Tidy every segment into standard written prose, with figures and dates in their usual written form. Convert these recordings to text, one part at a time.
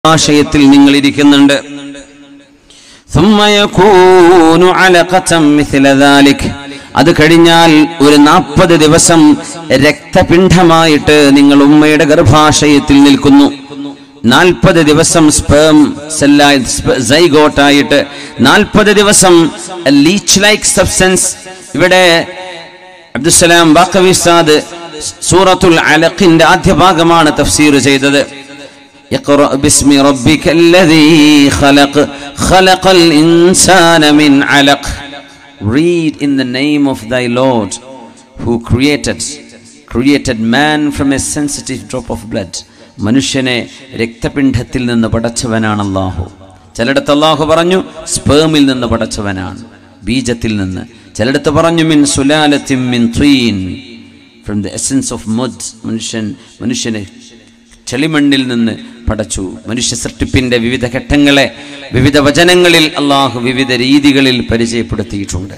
ആശയത്തിൽ നിങ്ങൾ ഇരിക്കുന്നുണ്ട്. അത് കഴിഞ്ഞാൽ ഒരു 40 ദിവസം രക്തപിണ്ഡമായിട്ട് നിങ്ങൾ ഉമ്മയുടെ ഗർഭാശയത്തിൽ നിൽക്കുന്നു. 40 ദിവസം സ്പേം സെല്ലായി സൈഗോട്ടായിട്ട് 40 ദിവസം ലീച്ച് ലൈക്ക് സബ്സ്റ്റൻസ്. ഇവിടെ അബ്ദുസ്സലാം ബാഖവി ഉസ്താദ് സൂറത്തുൽ അലഖിന്റെ ആദ്യ ഭാഗമാണ് തഫ്സീർ ചെയ്തത്. اقرأ باسم ربك الذي خلق خلق الإنسان من علق. Read in the name of thy Lord who created man from a sensitive drop of blood. മനുഷ്യനെ രക്തപിണ്ഡത്തിൽ നിന്ന് പടച്ചവനാണ് അല്ലാഹു. ചിലയിടത്ത് അല്ലാഹു പറഞ്ഞു സ്പേമിൽ നിന്ന് പടച്ചവനാണ്, ബീജത്തിൽ നിന്ന്. ചിലയിടത്ത് പറഞ്ഞു മിൻ സുലാലത്തിൻ മിൻ തീൻ, from the essence of mud. മനുഷ്യനെ ചെളിമണ്ണിൽ നിന്ന് പടച്ചു. മനുഷ്യ സൃഷ്ടിപ്പിന്റെ വിവിധ ഘട്ടങ്ങളെ വിവിധ വചനങ്ങളിൽ അള്ളാഹു വിവിധ രീതികളിൽ പരിചയപ്പെടുത്തിയിട്ടുണ്ട്.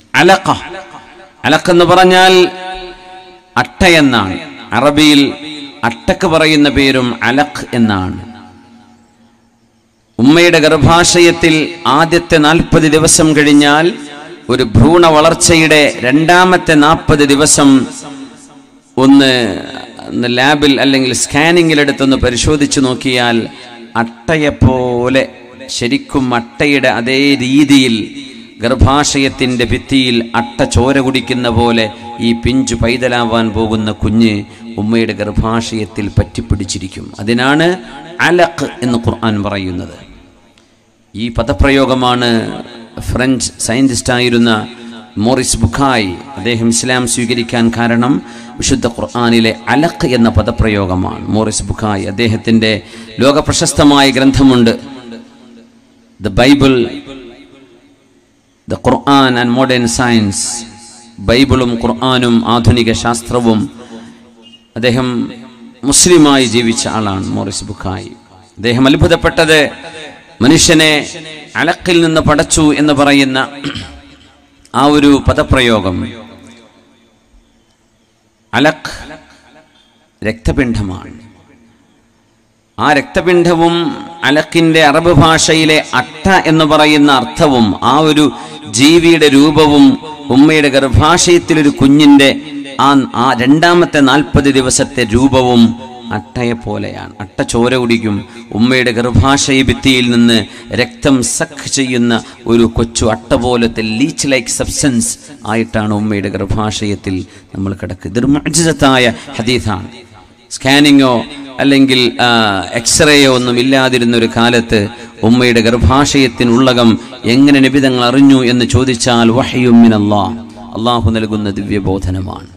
അലഖ് എന്ന് പറഞ്ഞാൽ അട്ടയെന്നാണ്. അറബിയിൽ അട്ടക്ക് പറയുന്ന പേരും അലഖ് എന്നാണ്. ഉമ്മയുടെ ഗർഭാശയത്തിൽ ആദ്യത്തെ 40 ദിവസം കഴിഞ്ഞാൽ ഒരു ഭ്രൂണ വളർച്ചയുടെ രണ്ടാമത്തെ 40 ദിവസം ഒന്ന് ലാബിൽ അല്ലെങ്കിൽ സ്കാനിങ്ങിലെടുത്തൊന്ന് പരിശോധിച്ചു നോക്കിയാൽ അട്ടയെപ്പോലെ, ശരിക്കും അട്ടയുടെ അതേ രീതിയിൽ ഗർഭാശയത്തിന്റെ ഭിത്തിയിൽ അട്ട ചോര കുടിക്കുന്ന പോലെ ഈ പിഞ്ചു പൈതലാവാൻ പോകുന്ന കുഞ്ഞ് ഉമ്മയുടെ ഗർഭാശയത്തിൽ പറ്റിപ്പിടിച്ചിരിക്കും. അതിനാണ് അലഖ് എന്ന് ഖുർആൻ പറയുന്നത്. ഈ പദപ്രയോഗമാണ് ഫ്രഞ്ച് സയന്റിസ്റ്റായിരുന്ന മോറിസ് ബുഖായ്, അദ്ദേഹം ഇസ്ലാം സ്വീകരിക്കാൻ കാരണം വിശുദ്ധ ഖുർആനിലെ അലഖ് എന്ന പദപ്രയോഗമാണ്. മോറിസ് ബുഖായ് അദ്ദേഹത്തിന്റെ ലോകപ്രശസ്തമായ ഗ്രന്ഥമുണ്ട്, the Bible, the Quran and modern science. ബൈബിളും ഖുർആനും ആധുനിക ശാസ്ത്രവും. അദ്ദേഹം മുസ്ലിമായി ജീവിച്ച ആളാണ് മോറിസ് ബുഖായ്. അദ്ദേഹം അത്ഭുതപ്പെട്ടത് മനുഷ്യനെ അലഖിൽ നിന്ന് പടച്ചു എന്ന് പറയുന്ന ആ ഒരു പദപ്രയോഗം. അലഖ് രക്തപിണ്ഡമാണ്. ആ രക്തപിണ്ഡവും അലഖിന്റെ അറബ് ഭാഷയിലെ അട്ട എന്ന് പറയുന്ന അർത്ഥവും ആ ഒരു ജീവിയുടെ രൂപവും ഉമ്മയുടെ ഗർഭാശയത്തിലൊരു കുഞ്ഞിന്റെ ആ രണ്ടാമത്തെ 40 ദിവസത്തെ രൂപവും അട്ടയെ പോലെയാണ്. അട്ട ചോര കുടിക്കും. ഉമ്മയുടെ ഗർഭാശയ ഭിത്തിയിൽ നിന്ന് രക്തം സക്ക് ചെയ്യുന്ന ഒരു കൊച്ചു അട്ട പോലത്തെ ലീച്ച് ലൈക്ക് സബ്സ്റ്റൻസ് ആയിട്ടാണ് ഉമ്മയുടെ ഗർഭാശയത്തിൽ നമ്മൾ കിടക്കുക. ഇതൊരു മുഅ്ജിസത്തായ ഹദീസാണ്. സ്കാനിങ്ങോ അല്ലെങ്കിൽ എക്സ്റേയോ ഒന്നും ഇല്ലാതിരുന്ന ഒരു കാലത്ത് ഉമ്മയുടെ ഗർഭാശയത്തിനുള്ളകം എങ്ങനെ നബി തങ്ങൾ അറിഞ്ഞു എന്ന് ചോദിച്ചാൽ വഹ്യും മിനല്ലാഹ്, അല്ലാഹു നൽകുന്ന ദിവ്യബോധനമാണ്.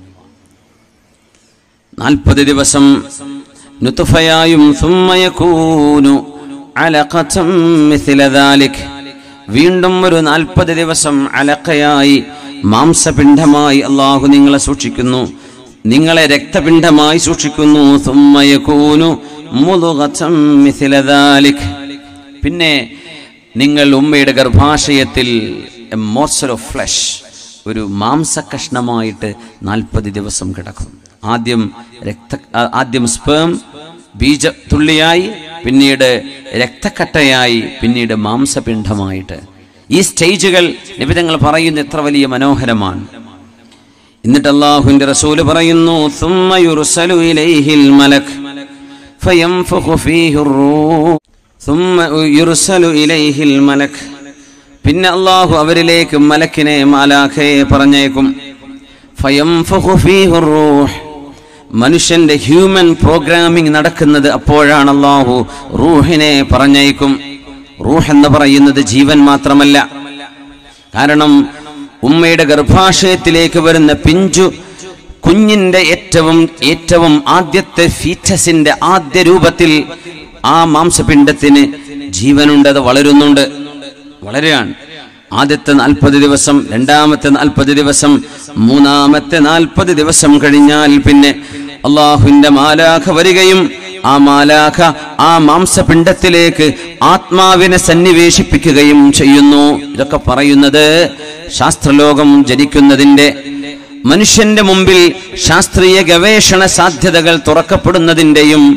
40 ദിവസം നുത്ഫയായും ثم يكون علقة مثل ذلك. വീണ്ടും ഒരു 40 ദിവസം അലഖയായി, മാംസപിണ്ഡമായി അല്ലാഹു നിങ്ങളെ സൂക്ഷിക്കുന്നു, നിങ്ങളെ രക്തപിണ്ഡമായി സൂക്ഷിക്കുന്നു. ثم يكون مضغة مثل ذلك. പിന്നെ നിങ്ങൾ ഉമ്മയുടെ ഗർഭാശയത്തിൽ എ മോർസൽ ഓഫ് ഫ്ലഷ്, ഒരു മാംസകഷ്ണമായിട്ട് 40 ദിവസം കിടക്കും. ആദ്യം സ്പേം ബീജ തുള്ളിയായി, പിന്നീട് രക്തക്കട്ടയായി, പിന്നീട് മാംസപിണ്ഡമായിട്ട്. ഈ സ്റ്റേജുകൾ നബി തങ്ങൾ പറയുന്ന എത്ര വലിയ മനോഹരമാണ്. എന്നിട്ട് അല്ലാഹുവിന്റെ റസൂല് പറയുന്നു ثم يرسل إليه الملك فينفخ فيه الروح ثم يرسل إليه الملك. പിന്നെ അല്ലാഹു അവരിലേക്ക് മലക്കിനെ, മാലാഖയെ പറഞ്ഞേക്കും. فينفخ فيه الروح. മനുഷ്യന്റെ ഹ്യൂമൻ പ്രോഗ്രാമിംഗ് നടക്കുന്നത് അപ്പോഴാണ്. അല്ലാഹു റൂഹിനെ പറഞ്ഞേക്കും. റൂഹ് എന്ന് പറയുന്നത് ജീവൻ മാത്രമല്ല. കാരണം ഉമ്മയുടെ ഗർഭാശയത്തിലേക്ക് വരുന്ന പിഞ്ചു കുഞ്ഞിന്റെ ഏറ്റവും ആദ്യത്തെ ഫീറ്റസിന്റെ ആദ്യ രൂപത്തിൽ ആ മാംസപിണ്ഡത്തിന് ജീവനുണ്ട്, അത് വളരുന്നുണ്ട്, വളരുകയാണ്. ആദ്യത്തെ 40 ദിവസം, രണ്ടാമത്തെ 40 ദിവസം, മൂന്നാമത്തെ 40 ദിവസം കഴിഞ്ഞാൽ പിന്നെ അല്ലാഹുവിന്റെ മാലാഖ വരികയും ആ മാലാഖ ആ മാംസപിണ്ഡത്തിലേക്ക് ആത്മാവിനെ സന്നിവേശിപ്പിക്കുകയും ചെയ്യുന്നു. ഇതൊക്കെ പറയുന്നത് ശാസ്ത്രലോകം ജനിക്കുന്നതിന്റെ, മനുഷ്യന്റെ മുമ്പിൽ ശാസ്ത്രീയ ഗവേഷണ സാധ്യതകൾ തുറക്കപ്പെടുന്നതിന്റെയും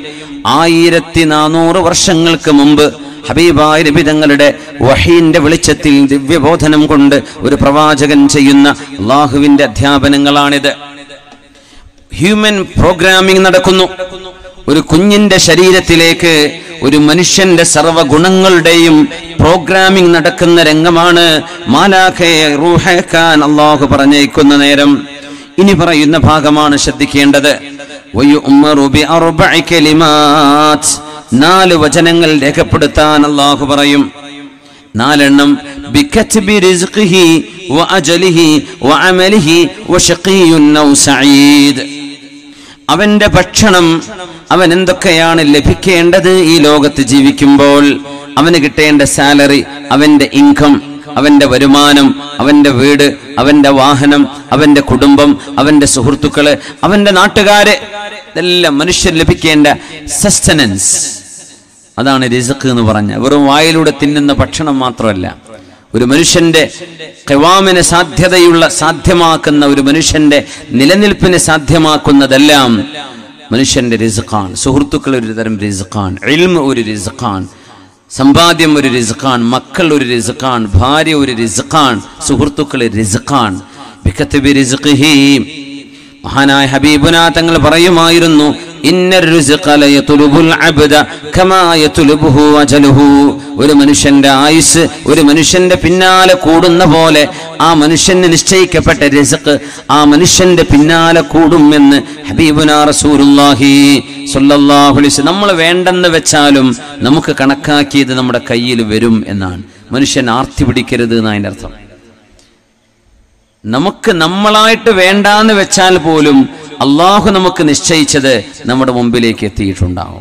1400 വർഷങ്ങൾക്ക് മുമ്പ് ഹബീബായ നബി തങ്ങളുടെ വഹീന്റെ വെളിച്ചത്തിൽ ദിവ്യബോധനം കൊണ്ട് ഒരു പ്രവാചകൻ ചെയ്യുന്ന അല്ലാഹുവിന്റെ അധ്യാപനങ്ങളാണിത്. ഹ്യൂമൻ പ്രോഗ്രാമിംഗ് നടക്കുന്നു. ഒരു കുഞ്ഞിന്റെ ശരീരത്തിലേക്ക് ഒരു മനുഷ്യന്റെ സർവ്വ ഗുണങ്ങളുടെയും പ്രോഗ്രാമിംഗ് നടക്കുന്ന രംഗമാണ് മാലാഖയെ റൂഹക്കാൻ അല്ലാഹു പറഞ്ഞേക്കുന്ന നേരം. ഇനി പറയുന്ന ഭാഗമാണ് ശ്രദ്ധിക്കേണ്ടത്. വയുഅ്മറു ബിഅർബഇ കലിമാത്ത്, 4 വചനങ്ങൾ രേഖപ്പെടുത്താൻ അല്ലാഹു പറയും. 4 എണ്ണം. ബികത്ബി റിസ്ഖിഹി വഅജലിഹി വഅമലിഹി വശഖിയ്യുൻ ഔ സഈദ്. അവന്റെ ഭക്ഷണം, അവൻ എന്തൊക്കെയാണ് ലഭിക്കേണ്ടത് ഈ ലോകത്ത് ജീവിക്കുമ്പോൾ, അവന് കിട്ടേണ്ട സാലറി, അവന്റെ ഇൻകം, അവന്റെ വരുമാനം, അവന്റെ വീട്, അവന്റെ വാഹനം, അവന്റെ കുടുംബം, അവന്റെ സുഹൃത്തുക്കള്, അവന്റെ നാട്ടുകാര്, ഇതെല്ലാം മനുഷ്യൻ ലഭിക്കേണ്ട സസ്റ്റനൻസ്. അതാണ് റിസ്ഖ് എന്ന് പറഞ്ഞ. വെറും വായിലൂടെ തിന്നുന്ന ഭക്ഷണം മാത്രമല്ല, ഒരു മനുഷ്യന്റെ ഖിവാമിന് സാധ്യമാക്കുന്ന, ഒരു മനുഷ്യന്റെ നിലനിൽപ്പിന് സാധ്യമാക്കുന്നതെല്ലാം മനുഷ്യന്റെ റിസ്ഖാണ്. സുഹൃത്തുക്കൾ ഒരു തരം റിസ്ഖാണ്, ഇൽമ് ഒരു റിസ്ഖാണ്, സമ്പാദ്യം ഒരു റിസ്ഖാണ്, മക്കൾ ഒരു റിസ്ഖാണ്, ഭാര്യ ഒരു റിസ്ഖാണ്, സുഹൃത്തുക്കൾ റിസ്ഖാണ്. ബികത്ബി റിസ്ഖിഹി, മഹാനായ ഹബീബുനാ തങ്ങൾ പറയുമായിരുന്നു, ഇന്നർ റിസ്ഖ ലയതുലുബുൽ അബ്ദ കമാ യതുലുബുഹു അജലുഹു. ഒരു മനുഷ്യന്റെ ആയുസ് ഒരു മനുഷ്യന്റെ പിന്നാലെ കൂടുന്ന പോലെ ആ മനുഷ്യന് നിശ്ചയിക്കപ്പെട്ട റിസ്ഖ് ആ മനുഷ്യന്റെ പിന്നാലെ കൂടും എന്ന് ഹബീബുനാ റസൂലുള്ളാഹി സ്വല്ലല്ലാഹു അലൈഹി വസല്ലം. നമ്മൾ വേണ്ടെന്ന് വെച്ചാലും നമുക്ക് കണക്കാക്കിയത് നമ്മുടെ കയ്യിൽ വരും എന്നാണ്. മനുഷ്യൻ ആർത്തി പിടിക്കരുത് എന്നാണ് അതിൻ്റെ അർത്ഥം. നമുക്ക് നമ്മളായിട്ട് വേണ്ടാന്ന് വെച്ചാൽ പോലും അള്ളാഹു നമുക്ക് നിശ്ചയിച്ചത് നമ്മുടെ മുമ്പിലേക്ക് എത്തിയിട്ടുണ്ടാവും.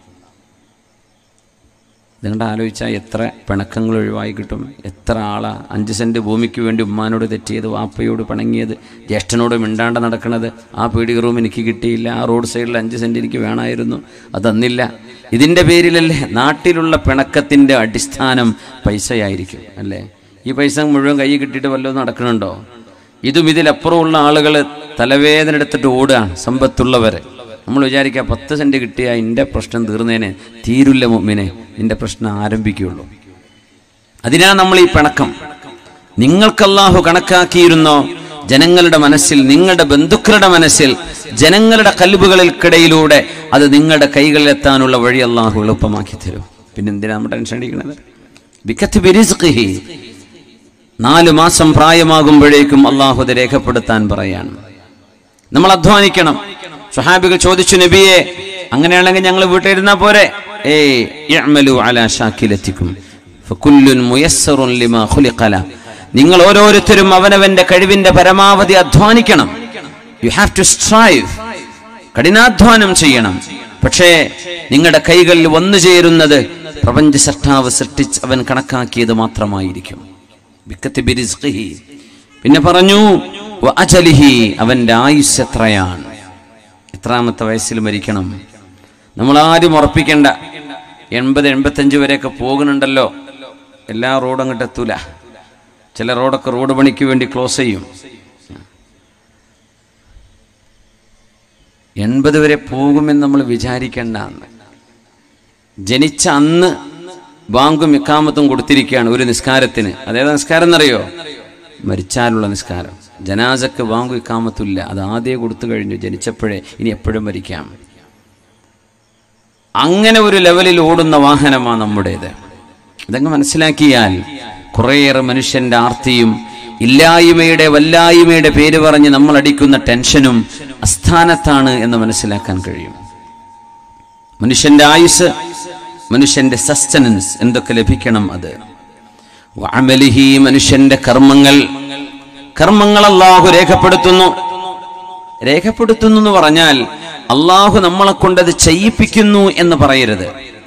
നിങ്ങളുടെ ആലോചിച്ചാൽ എത്ര പിണക്കങ്ങൾ ഒഴിവായി കിട്ടും. എത്ര ആളാ 5 സെന്റ് ഭൂമിക്ക് വേണ്ടി ഉമ്മാനോട് തെറ്റിയത്, വാപ്പയോട് പിണങ്ങിയത്, ജ്യേഷ്ഠനോട് മിണ്ടാണ്ട് നടക്കുന്നത്. ആ പീഡിക റൂം എനിക്ക് കിട്ടിയില്ല, ആ റോഡ് സൈഡിൽ 5 സെന്റ് എനിക്ക് വേണമായിരുന്നു, അതന്നില്ല. ഇതിൻ്റെ പേരിലല്ലേ നാട്ടിലുള്ള പിണക്കത്തിൻ്റെ അടിസ്ഥാനം പൈസയായിരിക്കും അല്ലേ? ഈ പൈസ മുഴുവൻ കൈ കിട്ടിയിട്ട് വല്ലതും നടക്കണുണ്ടോ? ഇതും ഇതിലപ്പുറമുള്ള ആളുകൾ തലവേദന എടുത്തിട്ട് ഓടുകയാണ്, സമ്പത്തുള്ളവർ. നമ്മൾ വിചാരിക്കുക 10 സെന്റ് കിട്ടിയാൽ എൻ്റെ പ്രശ്നം തീർന്നേനെ. തീരില്ല മുഅ്മിനെ, നിന്റെ പ്രശ്നം ആരംഭിക്കുകയുള്ളൂ. അതിനാ നമ്മൾ ഈ പിണക്കം. നിങ്ങൾക്ക് അല്ലാഹു കണക്കാക്കിയിരുന്നോ ജനങ്ങളുടെ മനസ്സിൽ, നിങ്ങളുടെ ബന്ധുക്കളുടെ മനസ്സിൽ, ജനങ്ങളുടെ കൽബുകൾക്കിടയിലൂടെ അത് നിങ്ങളുടെ കൈകളിലെത്താനുള്ള വഴി അല്ലാഹു എളുപ്പമാക്കി തരും. പിന്നെ എന്തിനാ നമ്മൾ ടെൻഷൻ അടിക്കുന്നത്? ബികത്ബി റിസ്ഖിഹി, 4 മാസം പ്രായമാകുമ്പോഴേക്കും അല്ലാഹു അത് രേഖപ്പെടുത്താൻ പറയാണ്. നമ്മൾ അധ്വാനിക്കണം. സ്വഹാബികൾ ചോദിച്ചു, നബിയെ അങ്ങനെയാണെങ്കിൽ ഞങ്ങൾ വീട്ടിലിരുന്നാ പോരെ? ഇഅ്മലു അലാ ശാകിലതികും ഫകുല്ലുൻ മുയസ്സറുൻ ലിമാ ഖുലിഖ ല. നിങ്ങൾ ഓരോരുത്തരും അവനവന്റെ കഴിവിന്റെ പരമാവധി അധ്വാനിക്കണം. യു ഹാവ് ടു സ്ട്രൈവ്, കഠിനാധ്വാനം ചെയ്യണം. പക്ഷേ നിങ്ങളുടെ കൈകളിൽ വന്നു ചേരുന്നത് പ്രപഞ്ച സൃഷ്ടാവ് സൃഷ്ടിച്ച് അവൻ കണക്കാക്കിയത് മാത്രമായിരിക്കും. ബികത്ബി റിസ്ഖിഹി. പിന്നെ പറഞ്ഞു വഅജലിഹി, അവന്റെ ആയുസ് എത്രയാണ്, എത്രാമത്തെ വയസ്സിൽ മരിക്കണം. നമ്മളാരും ഉറപ്പിക്കേണ്ട. 80-85 വരെയൊക്കെ പോകുന്നുണ്ടല്ലോ. എല്ലാ റോഡും അങ്ങോട്ട് എത്തൂല. ചില റോഡൊക്കെ റോഡ് പണിക്ക് വേണ്ടി ക്ലോസ് ചെയ്യും. 80 വരെ പോകുമെന്ന് നമ്മൾ വിചാരിക്കേണ്ട. ജനിച്ച അന്ന് ബാങ്കും ഇഖാമത്തും കൊടുത്തിരിക്കുകയാണ് ഒരു നിസ്കാരത്തിന്. അതേതാ നിസ്കാരം എന്നറിയോ? മരിച്ചാലുള്ള നിസ്കാരം. ജനാസക്ക് ബാങ്കും ഇഖാമത്തുമില്ല, അത് ആദ്യം കൊടുത്തു കഴിഞ്ഞു ജനിച്ചപ്പോഴേ. ഇനി എപ്പോഴും മരിക്കാം. അങ്ങനെ ഒരു ലെവലിൽ ഓടുന്ന വാഹനമാണ് നമ്മുടേത്. ഇതങ്ങ് മനസ്സിലാക്കിയാൽ കുറേയേറെ മനുഷ്യന്റെ ആർത്തിയും ഇല്ലായ്മയുടെ വല്ലായ്മയുടെ പേര് പറഞ്ഞ് നമ്മൾ അടിക്കുന്ന ടെൻഷനും അസ്ഥാനത്താണ് എന്ന് മനസ്സിലാക്കാൻ കഴിയും. മനുഷ്യന്റെ ആയുസ്, മനുഷ്യന്റെ സസ്റ്റനൻസ് എന്തൊക്കെ ലഭിക്കണം അത്. വഅമലിഹി, മനുഷ്യന്റെ കർമ്മങ്ങൾ അല്ലാഹു രേഖപ്പെടുത്തുന്നു എന്ന് പറഞ്ഞാൽ അല്ലാഹു നമ്മളെ കൊണ്ടത് ചെയ്യിപ്പിക്കുന്നു എന്ന് പറയരുത്.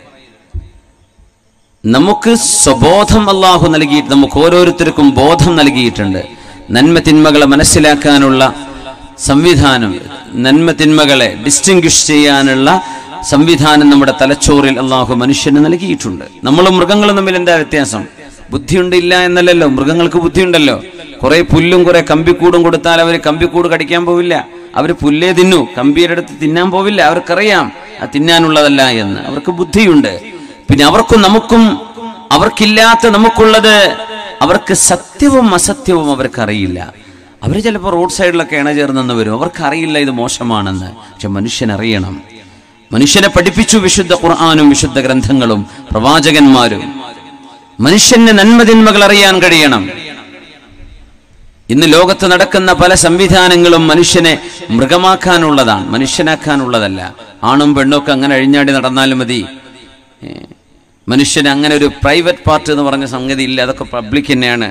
നമുക്ക് സ്വബോധം അല്ലാഹു നൽകിയിട്ട്, നമുക്ക് ഓരോരുത്തർക്കും ബോധം നൽകിയിട്ടുണ്ട്. നന്മ തിന്മകളെ മനസ്സിലാക്കാനുള്ള സംവിധാനം, നന്മ തിന്മകളെ ഡിസ്റ്റിങ്വിഷ് ചെയ്യാനുള്ള സംവിധാനം നമ്മുടെ തലച്ചോറിൽ അല്ലാഹു മനുഷ്യന് നൽകിയിട്ടുണ്ട്. നമ്മളും മൃഗങ്ങളും തമ്മിൽ എന്താ വ്യത്യാസം? ബുദ്ധിയുണ്ട് ഇല്ല എന്നല്ലല്ലോ. മൃഗങ്ങൾക്ക് ബുദ്ധിയുണ്ടല്ലോ. കുറെ പുല്ലും കുറെ കമ്പിക്കൂടും കൊടുത്താൽ അവർ കമ്പിക്കൂട് കടിക്കാൻ പോവില്ല. അവർ പുല്ലേ തിന്നു, കമ്പിയുടെ അടുത്ത് തിന്നാൻ പോവില്ല. അവർക്കറിയാം അത് തിന്നാനുള്ളതല്ല എന്ന്. അവർക്ക് ബുദ്ധിയുണ്ട്. പിന്നെ അവർക്കും നമുക്കും അവർക്കില്ലാത്ത നമുക്കുള്ളത്, അവർക്ക് സത്യവും അസത്യവും അവർക്കറിയില്ല. അവർ ചിലപ്പോൾ റോഡ് സൈഡിലൊക്കെ ഇണചേർന്നെന്ന് വരും, അവർക്കറിയില്ല ഇത് മോശമാണെന്ന്. പക്ഷെ മനുഷ്യനറിയണം. മനുഷ്യനെ പഠിപ്പിച്ചു വിശുദ്ധ ഖുർആനും വിശുദ്ധ ഗ്രന്ഥങ്ങളും പ്രവാചകന്മാരും. മനുഷ്യന് നന്മതിന്മകൾ അറിയാൻ കഴിയണം. ഇന്ന് ലോകത്ത് നടക്കുന്ന പല സംവിധാനങ്ങളും മനുഷ്യനെ മൃഗമാക്കാനുള്ളതാണ്, മനുഷ്യനാക്കാനുള്ളതല്ല. ആണും പെണ്ണൊക്കെ അങ്ങനെ അഴിഞ്ഞാടി നടന്നാലും മതി. മനുഷ്യന് അങ്ങനെ ഒരു പ്രൈവറ്റ് പാർട്ട് എന്ന് പറഞ്ഞ സംഗതി ഇല്ല, അതൊക്കെ പബ്ലിക് തന്നെയാണ്.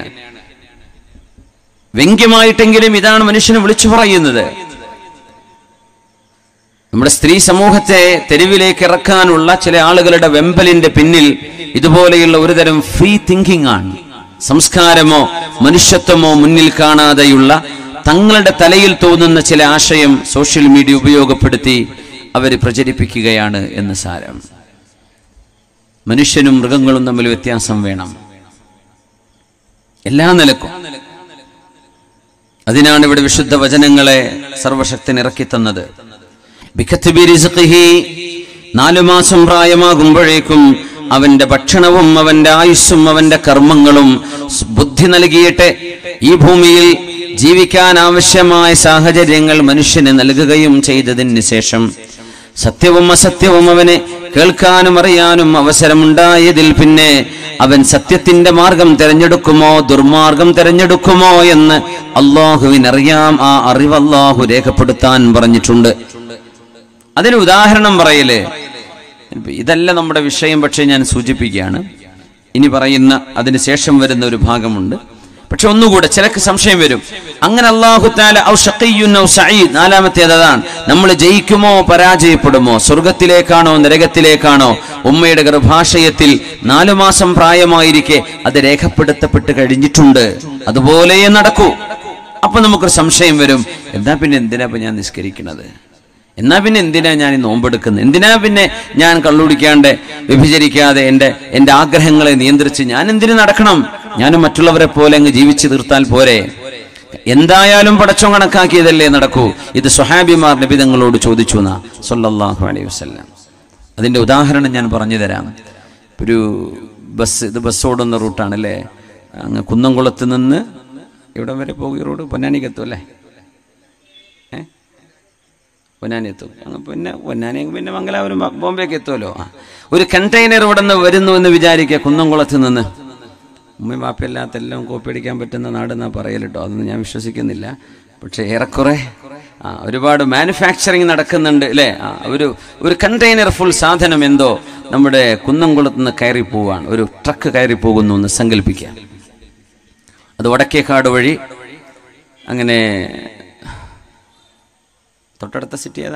വ്യംഗ്യമായിട്ടെങ്കിലും ഇതാണ് മനുഷ്യനെ വിളിച്ചു പറയുന്നത്. നമ്മുടെ സ്ത്രീ സമൂഹത്തെ തെരുവിലേക്ക് ഇറക്കാനുള്ള ചില ആളുകളുടെ വെമ്പലിന്റെ പിന്നിൽ ഇതുപോലെയുള്ള ഒരുതരം ഫ്രീ തിങ്കിങ് ആണ്. സംസ്കാരമോ മനുഷ്യത്വമോ മുന്നിൽ കാണാതെയുള്ള തങ്ങളുടെ തലയിൽ തോന്നുന്ന ചില ആശയം സോഷ്യൽ മീഡിയ ഉപയോഗപ്പെടുത്തി അവർ പ്രചരിപ്പിക്കുകയാണ് എന്ന് സാരം. മനുഷ്യനും മൃഗങ്ങളും തമ്മിൽ വ്യത്യാസം വേണം എല്ലാ നിലക്കും. അതിനാണ് ഇവിടെ വിശുദ്ധ വചനങ്ങളെ സർവശക്തൻ ഇറക്കി തന്നത്. 4 മാസം പ്രായമാകുമ്പോഴേക്കും അവന്റെ ഭക്ഷണവും അവന്റെ ആയുസ്സും അവന്റെ കർമ്മങ്ങളും ബുദ്ധി നൽകിയിട്ട് ഈ ഭൂമിയിൽ ജീവിക്കാൻ ആവശ്യമായ സാഹചര്യങ്ങൾ മനുഷ്യന് നൽകുകയും ചെയ്തതിന് ശേഷം സത്യവും അസത്യവും അവന് കേൾക്കാനും അറിയാനും അവസരമുണ്ടായതിൽ പിന്നെ അവൻ സത്യത്തിന്റെ മാർഗം തിരഞ്ഞെടുക്കുമോ ദുർമാർഗം തിരഞ്ഞെടുക്കുമോ എന്ന് അള്ളാഹുവിനറിയാം. ആ അറിവ് അള്ളാഹു രേഖപ്പെടുത്താൻ പറഞ്ഞിട്ടുണ്ട്. അതിന് ഉദാഹരണം പറയല്, ഇതല്ല നമ്മുടെ വിഷയം, പക്ഷെ ഞാൻ സൂചിപ്പിക്കുകയാണ്. ഇനി പറയുന്ന അതിന് ശേഷം വരുന്ന ഒരു ഭാഗമുണ്ട്. പക്ഷെ ഒന്നുകൂടെ ചിലക്ക് സംശയം വരും. അങ്ങനെ അല്ലാഹു തആല ഔ ഷഖിയ്യുൻ ഔ സഈദ്, നാലാമത്തേത് അതാണ്. നമ്മൾ ജയിക്കുമോ പരാജയപ്പെടുമോ, സ്വർഗത്തിലേക്കാണോ നരകത്തിലേക്കാണോ? ഉമ്മയുടെ ഗർഭാശയത്തിൽ 4 മാസം പ്രായമായിരിക്കെ അത് രേഖപ്പെടുത്തപ്പെട്ട് കഴിഞ്ഞിട്ടുണ്ട്. അതുപോലെ നടക്കൂ. അപ്പൊ നമുക്കൊരു സംശയം വരും, എന്നാ പിന്നെ എന്തിനാ ഞാൻ നിസ്കരിക്കുന്നത്? എന്നാ പിന്നെ എന്തിനാ ഞാൻ നോമ്പെടുക്കുന്നത്? എന്തിനാ പിന്നെ ഞാൻ കള്ളുടിക്കാണ്ട് വ്യഭിചരിക്കാതെ എൻ്റെ ആഗ്രഹങ്ങളെ നിയന്ത്രിച്ച് ഞാൻ എന്തിനു നടക്കണം? ഞാനും മറ്റുള്ളവരെ പോലെ അങ്ങ് ജീവിച്ചു തീർത്താൽ പോരെ? എന്തായാലും പടച്ചോൻ കണക്കാക്കിയതല്ലേ നടക്കൂ. ഇത് സ്വഹാബിമാർ നബി തങ്ങളോട് ചോദിച്ചു എന്നാ സല്ലല്ലാഹു അലൈഹി വസല്ലം. അതിന്റെ ഉദാഹരണം ഞാൻ പറഞ്ഞു തരാം. ഒരു ബസ് ഓടുന്ന റൂട്ടാണല്ലേ, അങ്ങ് കുന്നംകുളത്ത് നിന്ന് എവിടെ വരെ പോകും ഈ റോഡ്? പൊന്നാനിക്ക് എത്തും അല്ലേ? പൊന്നാനി എത്തും. പിന്നെ പൊന്നാനി പിന്നെ മംഗലാപുരം ബോംബെക്ക് എത്തുമല്ലോ. ഒരു കണ്ടെയ്നർ ഇവിടെ നിന്ന് വരുന്നു എന്ന് വിചാരിക്കുക. കുന്നംകുളത്ത് നിന്ന് ഉമ്മയും വാപ്പയല്ലാത്ത എല്ലാം കോപ്പി അടിക്കാൻ പറ്റുന്ന നാടെന്നാണ് പറയൽ കേട്ടോ. അതൊന്നും ഞാൻ വിശ്വസിക്കുന്നില്ല. പക്ഷേ ഏറെക്കുറെ ഒരുപാട് മാനുഫാക്ചറിങ് നടക്കുന്നുണ്ട് അല്ലേ? ഒരു കണ്ടെയ്നർ ഫുൾ സാധനം എന്തോ നമ്മുടെ കുന്നംകുളത്ത് നിന്ന് കയറി പോവാണ്. ഒരു ട്രക്ക് കയറി പോകുന്നു എന്ന് സങ്കല്പിക്കുക. അത് വടക്കേക്കാട് വഴി അങ്ങനെ തൊട്ടടുത്ത സിറ്റി ഏതാ?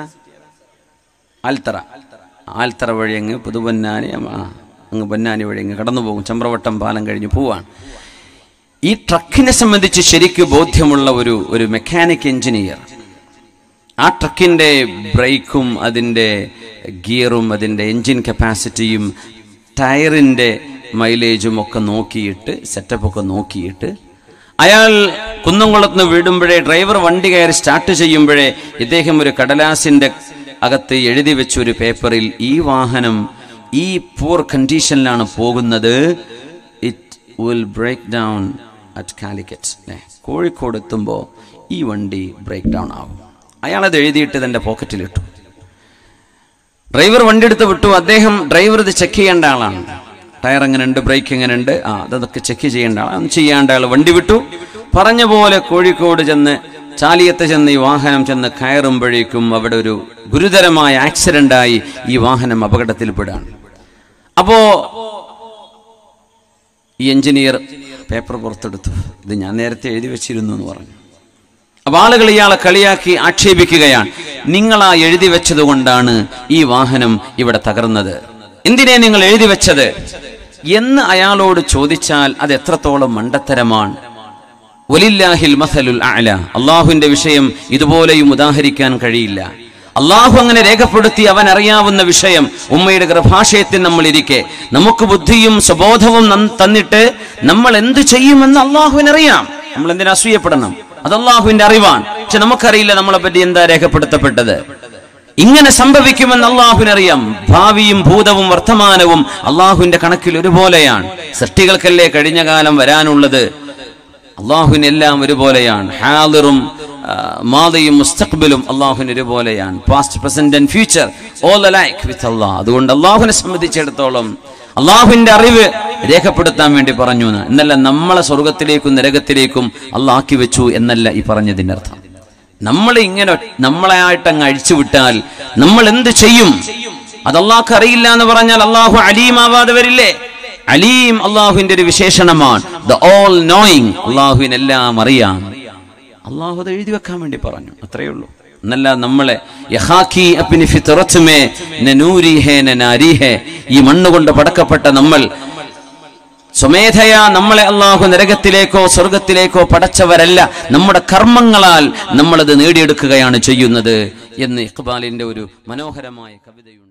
ആൽത്തറ വഴി അങ്ങ് പുതുപൊന്നാനി, അങ്ങ് പൊന്നാനി വഴി അങ്ങ് കടന്നു പോകും. ചമ്രവട്ടം പാലം കഴിഞ്ഞ് പോവാണ്. ഈ ട്രക്കിനെ സംബന്ധിച്ച് ശരിക്ക് ബോധ്യമുള്ള ഒരു മെക്കാനിക് എഞ്ചിനീയർ ആ ട്രക്കിൻ്റെ ബ്രേക്കും അതിൻ്റെ ഗിയറും അതിൻ്റെ എൻജിൻ കപ്പാസിറ്റിയും ടയറിൻ്റെ മൈലേജും ഒക്കെ നോക്കിയിട്ട് സെറ്റപ്പൊക്കെ നോക്കിയിട്ട് അയാൾ കുന്നംകുളത്ത് നിന്ന് വിടുമ്പോഴേ ഡ്രൈവർ വണ്ടി കയറി സ്റ്റാർട്ട് ചെയ്യുമ്പോഴേ ഇദ്ദേഹം ഒരു കടലാസിൻ്റെ അകത്ത് എഴുതി വെച്ചൊരു പേപ്പറിൽ ഈ വാഹനം ഈ പൂർ കണ്ടീഷനിലാണ് പോകുന്നത്, it will break down at Calicut. Kozhikode എത്തുമ്പോൾ ഈ വണ്ടി ബ്രേക്ക് ഡൗൺ ആകും. അയാളത് എഴുതിയിട്ട് തൻ്റെ പോക്കറ്റിലിട്ടു. ഡ്രൈവർ വണ്ടി എടുത്ത് വിട്ടു. അദ്ദേഹം ഡ്രൈവർ ഇത് ചെക്ക് ചെയ്യേണ്ട ആളാണ്. ടയർ എങ്ങനെയുണ്ട്, ബ്രേക്ക് എങ്ങനെയുണ്ട്, അതൊക്കെ ചെക്ക് ചെയ്യേണ്ട ആളാണ്. ചെയ്യാണ്ട് അയാൾ വണ്ടി വിട്ടു. പറഞ്ഞ പോലെ കോഴിക്കോട് ചെന്ന് ചാലിയത്ത് ചെന്ന് ഈ വാഹനം ചെന്ന് കയറുമ്പോഴേക്കും അവിടെ ഒരു ഗുരുതരമായ ആക്സിഡന്റായി ഈ വാഹനം അപകടത്തിൽപ്പെടാണ്. അപ്പോ ഈ എഞ്ചിനീയർ പേപ്പർ പുറത്തെടുത്തു. ഇത് ഞാൻ നേരത്തെ എഴുതി വെച്ചിരുന്നു എന്ന് പറഞ്ഞു. അപ്പൊ ആളുകൾ ഇയാളെ കളിയാക്കി ആക്ഷേപിക്കുകയാണ്. നിങ്ങളാ എഴുതി വെച്ചത് കൊണ്ടാണ് ഈ വാഹനം ഇവിടെ തകർന്നത്. എന്തിനെ നിങ്ങൾ എഴുതി വെച്ചത് എന്ന് അയാളോട് ചോദിച്ചാൽ അത് എത്രത്തോളം മണ്ടത്തരമാണ്. വലില്ലാഹിൽ മസലുൽ അഅല. അള്ളാഹുവിന്റെ വിഷയം ഇതുപോലെയും ഉദാഹരിക്കാൻ കഴിയില്ല. അള്ളാഹു അങ്ങനെ രേഖപ്പെടുത്തി അവൻ അറിയാവുന്ന വിഷയം. ഉമ്മയുടെ ഗർഭാശയത്തിൽ നമ്മൾ ഇരിക്കെ നമുക്ക് ബുദ്ധിയും സ്വബോധവും തന്നിട്ട് നമ്മൾ എന്ത് ചെയ്യുമെന്ന് അള്ളാഹുവിനറിയാം. നമ്മൾ എന്തിനാ അസൂയപ്പെടണം? അത് അള്ളാഹുവിന്റെ അറിവാണ്. പക്ഷെ നമുക്കറിയില്ല നമ്മളെ പറ്റി എന്താ രേഖപ്പെടുത്തപ്പെട്ടത്. ഇങ്ങനെ സംഭവിക്കുമെന്ന് അള്ളാഹുവിനറിയാം. ഭാവിയും ഭൂതവും വർത്തമാനവും അള്ളാഹുവിന്റെ കണക്കിൽ ഒരുപോലെയാണ്. സൃഷ്ടികൾക്കല്ലേ കഴിഞ്ഞ കാലം വരാനുള്ളത്, അള്ളാഹുവിനെല്ലാം ഒരുപോലെയാണ്. ഹാദിറും മാദിയും മുസ്തഖ്ബിലും അള്ളാഹുവിന് ഒരുപോലെയാണ്. Past, present and future all alike with Allah. അതുകൊണ്ട് അള്ളാഹുവിനെ സംബന്ധിച്ചിടത്തോളം അള്ളാഹുവിന്റെ അറിവ് രേഖപ്പെടുത്താൻ വേണ്ടി പറഞ്ഞു എന്നല്ല, നമ്മളെ സ്വർഗത്തിലേക്കും നരകത്തിലേക്കും അള്ളാഹ് ആക്കി വെച്ചു എന്നല്ല ഈ പറഞ്ഞതിന്റെ അർത്ഥം. നമ്മളെ ആയിട്ട് അങ്ങ് അഴിച്ചുവിട്ടാൽ നമ്മൾ എന്ത് ചെയ്യും അത് അള്ളാഹ്ക്ക് അറിയില്ല എന്ന് പറഞ്ഞാൽ അള്ളാഹു അലീമാവാതെ വരില്ലേ? അലീം അള്ളാഹുവിന്റെ ഒരു വിശേഷണമാണ്. ദ ഓൾ നോയിങ്, അള്ളാഹുവിനെല്ലാം അറിയാം. അള്ളാഹു അത് എഴുതി വെക്കാൻ വേണ്ടി പറഞ്ഞു, അത്രയേ ഉള്ളൂ. എന്നല്ല നമ്മളെ ഈ മണ്ണുകൊണ്ട് പടക്കപ്പെട്ട നമ്മൾ സ്വമേധയാ നമ്മളെ അള്ളാഹു നരകത്തിലേക്കോ സ്വർഗത്തിലേക്കോ പടച്ചവരല്ല, നമ്മുടെ കർമ്മങ്ങളാൽ നമ്മളത് നേടിയെടുക്കുകയാണ് ചെയ്യുന്നത് എന്ന് ഇഖ്ബാലിന്റെ ഒരു മനോഹരമായ കവിതയുണ്ട്.